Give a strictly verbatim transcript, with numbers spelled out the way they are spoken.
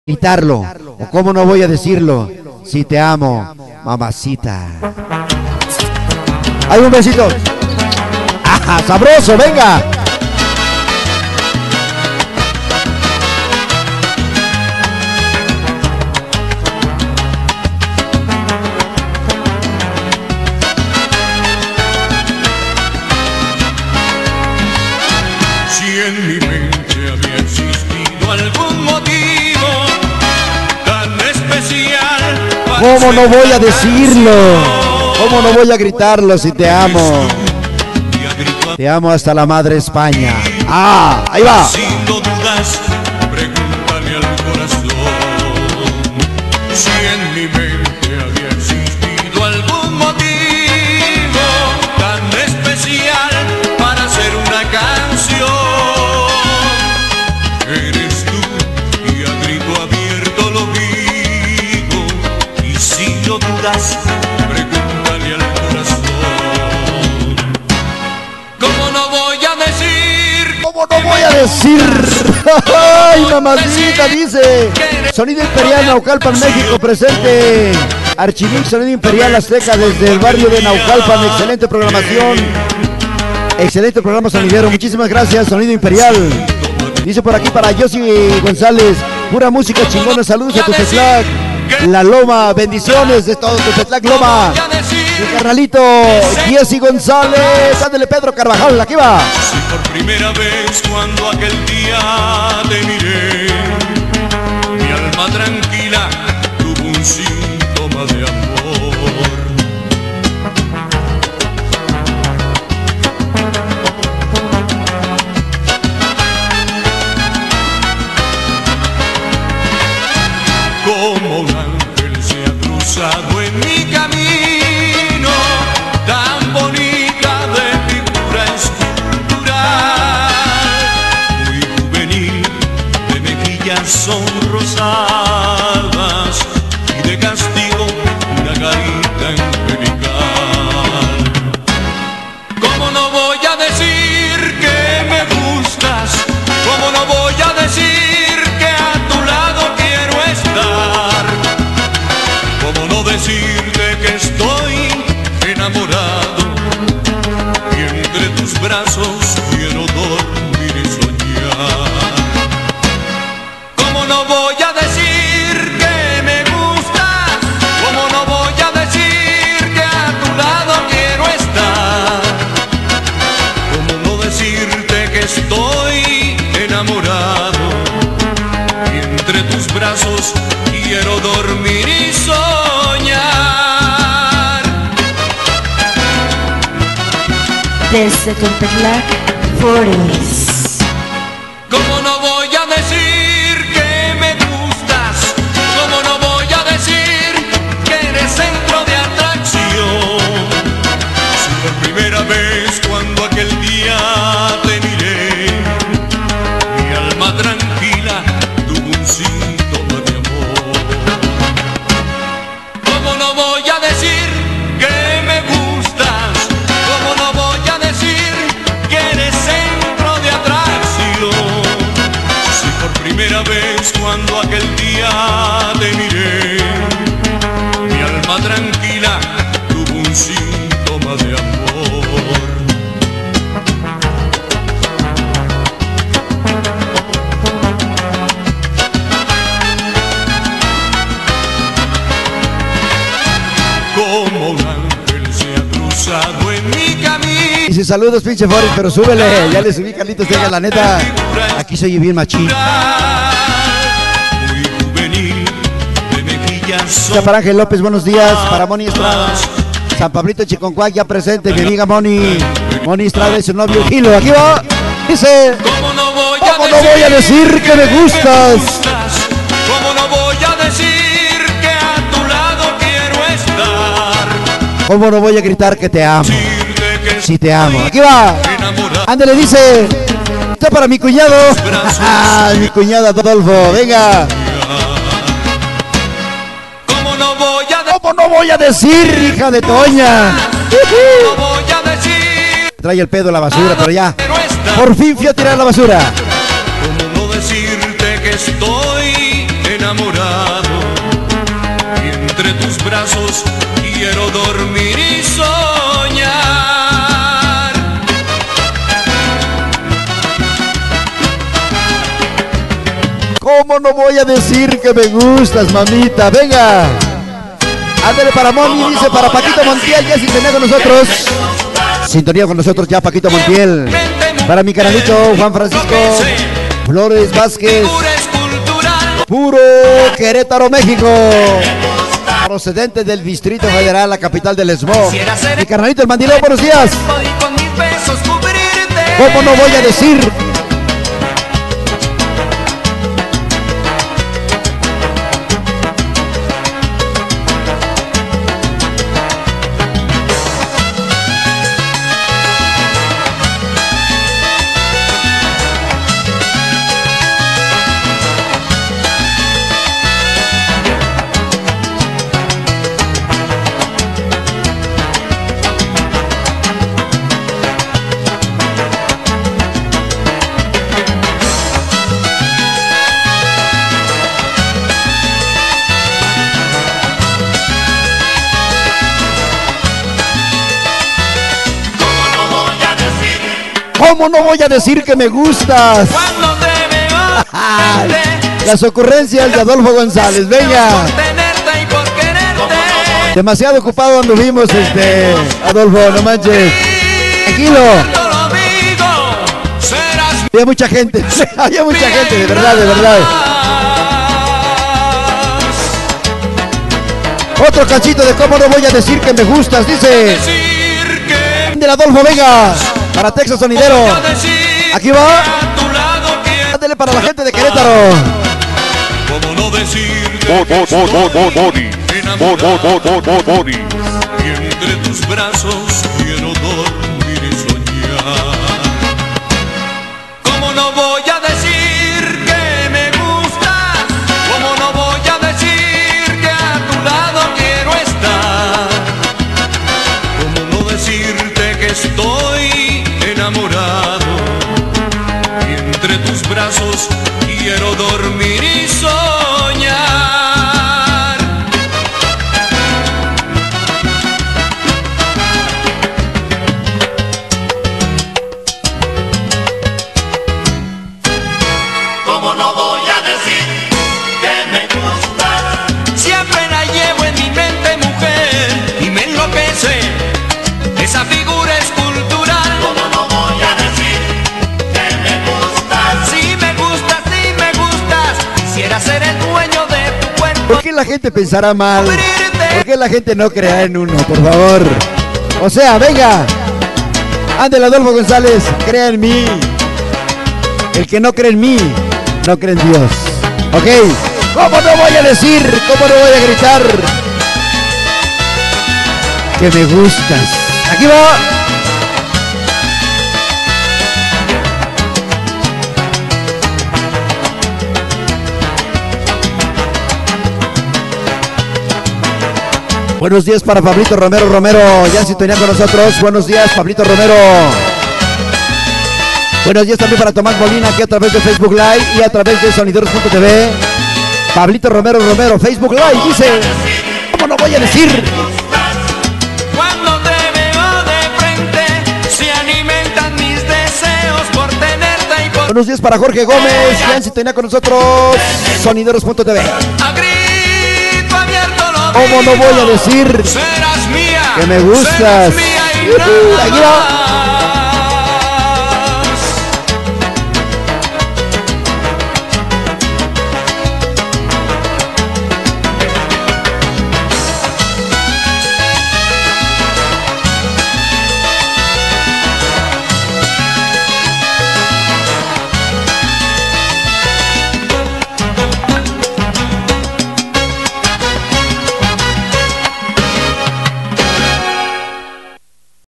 gritarlo, o cómo no voy a decirlo, si te amo, mamacita. Hay un besito. ¡Ajá, sabroso, venga! Si en mi mente había existido algún motivo tan especial, ¿cómo no voy a decirlo? ¿Cómo no voy a gritarlo si te amo? Te amo hasta la madre España. ¡Ah! ¡Ahí va! Sin dudas, pregúntale al corazón. Si en mi mente había existido algún motivo tan especial para hacer una canción, eres tú, y a grito abierto lo digo. Y si lo dudas, pregúntale al corazón. ¿Cómo no voy a decir? ¿Cómo no voy a decir? ¡Ay, mamacita! Dice Sonido Imperial Naucalpan, México, presente. Archimix, Sonido Imperial Azteca desde el barrio de Naucalpan. Excelente programación. Excelente programa sonidero. Muchísimas gracias, Sonido Imperial. Dice por aquí para Josie González, pura música chingona. Saludos a Tuxtlac, La Loma. Bendiciones de todo Tuxtlac, Loma. Mi carnalito Josie González. Ándale, Pedro Carvajal, aquí va. Si por primera vez cuando aquel día te miré, mi alma tranquila tuvo un síntoma de amor. Como un ángel se ha cruzado en mi camino, tan bonita de figura escultural, muy juvenil, de mejillas sonrosadas y de castigo una carita angelical. ¿Cómo no voy a decir que me gustas? ¿Cómo no voy a decir que a tu lado quiero estar? ¿Cómo no decirte que estoy enamorado y entre tus brazos quiero dormir y soñar? ¿Cómo no voy a decir que me gustas? ¿Cómo no voy a decir que a tu lado quiero estar? ¿Cómo no decirte que estoy enamorado y entre tus brazos quiero dormir y soñar? Desde Tuxtlac, Forest. ¿Cómo no voy a decir que me gustas? ¿Cómo no voy a decir que eres centro de atracción? Si por primera vez cuando aquel día te miré, mi alma tranquila tuvo un síntoma de amor. ¿Cómo no voy a decir que me gustas? ¿Cómo no voy a decir que eres centro de atracción? Si por primera vez cuando aquel día te miré, mi alma tranquila tuvo un síntoma de amor. Como un ángel se ha cruzado en mi camino. Dice saludos, pinche Forrest, pero súbele. Ya le subí, Carlitos, tenga la neta. Aquí soy bien machín. Muy juvenil, de mejillas Ya para Ángel López, buenos días. Para Moni Estrada, San Pablito Chiconcuac, ya presente. Mi amiga Moni. Moni Estrada y su novio Gilo. Aquí va. Dice, ¿Cómo no voy a, ¿cómo no voy a decir que me gustas? ¿Cómo no voy a decir que a tu lado quiero estar? ¿Cómo no voy a gritar que te amo? Decirte que Si te amo. Aquí va. enamorado. Ándale, dice. Está para mi cuñado. Ah, mi cuñado Adolfo. Venga. ¿Cómo no voy a decir? ¿Cómo no voy a decir, hija de Toña? No voy a decir. Trae el pedo a la basura, pero ya. Quiero estar. Por fin fui a tirar la basura. ¿Cómo no decirte que estoy enamorado brazos quiero dormir y soñar. ¿Cómo no voy a decir que me gustas, mamita? Venga. Ándale para Moni, dice para Paquito Montiel, ya sintonía con nosotros. Sintonía con nosotros ya Paquito Montiel. Para mi canalito Juan Francisco Flores Vázquez. Puro Querétaro, México. Procedente del Distrito Federal, la capital del smog. Mi carnalito el mandilón, buenos días. ¿Cómo no voy a decir? ¿Cómo no voy a decir que me gustas? Las ocurrencias de Adolfo González, venga. Demasiado ocupado anduvimos, este, Adolfo, no manches. Tranquilo. Había mucha gente, había mucha gente, de verdad, de verdad. Otro cachito de cómo no voy a decir que me gustas, dice. Del Adolfo, venga. Para Texas Sonidero. Aquí va. Ándale para la gente de Querétaro. ¿Cómo no decir Body? y entre tus brazos quiero dormir y soñar? ¿Cómo no voy a decir que me gustas? ¿Cómo no voy a decir que a tu lado quiero estar? ¿Cómo no decirte que estoy enamorado y entre tus brazos quiero dormir y soñar? ¿Cómo no voy a decir que me gustas? Siempre la llevo en mi mente, mujer, y me enloquece esa figura escultural. ¿Cómo no voy a decir que me gustas? Si me gustas, si me gustas, quisiera ser el dueño de tu cuerpo. ¿Por qué la gente pensará mal? ¿Por qué la gente no creerá en uno, por favor? O sea, venga. Ándale, Adolfo González, crea en mí. El que no cree en mí, no cree en Dios. ¿Ok? ¿Cómo no voy a decir? ¿Cómo no voy a gritar? Que me gustas. Aquí va. Buenos días para Pablito Romero Romero, ya en sintonía con nosotros. Buenos días, Pablito Romero. Buenos días también para Tomás Molina, aquí a través de Facebook Live y a través de Sonideros punto t v. Pablito Romero Romero, Facebook Live, dice. ¿Cómo no voy a decir? Cuando te veo de frente, se alimentan mis deseos por tenerte y por... Buenos días para Jorge Gómez, ya en sintonía con nosotros. Sonideros punto t v. A grito abierto lo ¿Cómo no voy a decir serás mía, que me gustas? serás mía y Yujú, nada aquí va.